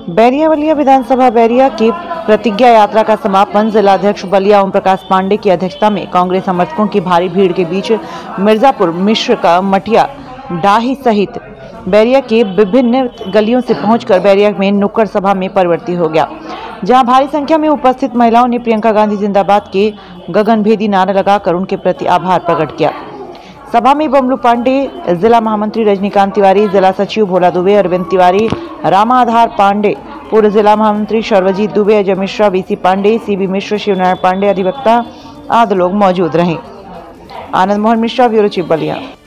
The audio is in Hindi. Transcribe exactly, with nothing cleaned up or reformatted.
बैरिया बलिया विधानसभा बैरिया की प्रतिज्ञा यात्रा का समापन जिलाध्यक्ष बलिया ओम प्रकाश पांडे की अध्यक्षता में कांग्रेस समर्थकों की भारी भीड़ के बीच मिर्जापुर, मिश्र का मटिया, डाही सहित बैरिया के विभिन्न गलियों से पहुंचकर बैरिया में नुक्कड़ सभा में परिवर्तित हो गया, जहां भारी संख्या में उपस्थित महिलाओं ने प्रियंका गांधी जिंदाबाद के गगनभेदी नारा लगाकर उनके प्रति आभार प्रकट किया। सभा में बबलू पांडे, जिला महामंत्री रजनीकांत तिवारी, जिला सचिव भोला दुबे, अरविंद तिवारी, रामा आधार पांडे, पूर्व जिला महामंत्री सर्वजीत दुबे, अजय मिश्रा, वीसी पांडे, सीबी मिश्र, शिवनारायण पांडे, अधिवक्ता आदि लोग मौजूद रहे। Anand Mohan Mishra, bureau chief Ballia.